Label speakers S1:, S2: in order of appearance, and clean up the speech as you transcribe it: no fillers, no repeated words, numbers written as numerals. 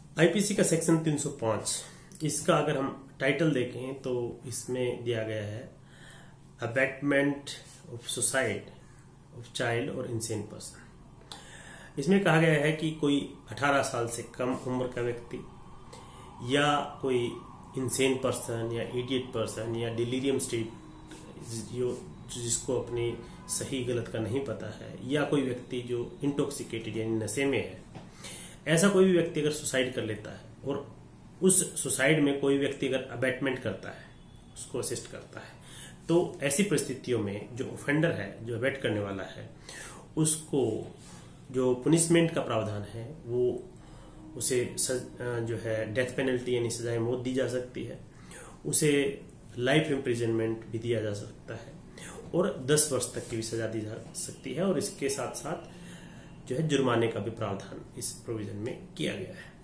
S1: IPC का section 305, इसका अगर हम टाइटल देखें तो इसमें दिया गया है abetment of suicide of child और इंसेन पर्सन। इसमें कहा गया है कि कोई 18 साल से कम उम्र का व्यक्ति या कोई इंसेन पर्सन या इडियट पर्सन या डिलीरियम स्टेट जिसको अपनी सही गलत का नहीं पता है, या कोई व्यक्ति जो इंटॉक्सिकेटेड यानी नशे में है, ऐसा कोई भी व्यक्ति अगर सुसाइड कर लेता है और उस सुसाइड में कोई व्यक्ति अगर अबैटमेंट करता है, उसको असिस्ट करता है, तो ऐसी परिस्थितियों में जो ऑफेंडर है, जो अबैट करने वाला है, उसको जो पुनिशमेंट का प्रावधान है वो उसे जो है डेथ पेनल्टी यानी सजाए मौत दी जा सकती है, उसे लाइफ इम्प्रिजनमेंट भी दिया जा सकता है और 10 वर्ष तक की भी सजा दी जा सकती है। और इसके साथ साथ जो है जुर्माने का भी प्रावधान इस प्रोविजन में किया गया है।